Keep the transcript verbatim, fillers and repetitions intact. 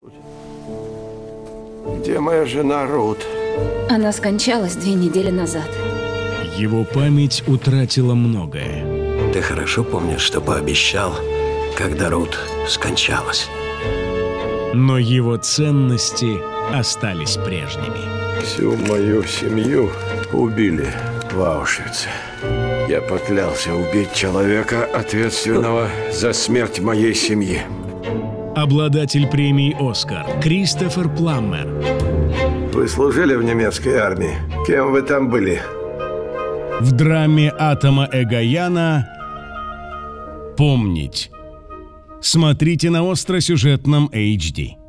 Где моя жена Рут? Она скончалась две недели назад. Его память утратила многое. Ты хорошо помнишь, что пообещал, когда Рут скончалась? Но его ценности остались прежними. Всю мою семью убили в Аушвице. Я поклялся убить человека, ответственного за смерть моей семьи. Обладатель премии «Оскар» Кристофер Пламмер. Вы служили в немецкой армии? Кем вы там были? В драме Атома Эгояна «Помнить». Смотрите на остросюжетном эйч ди.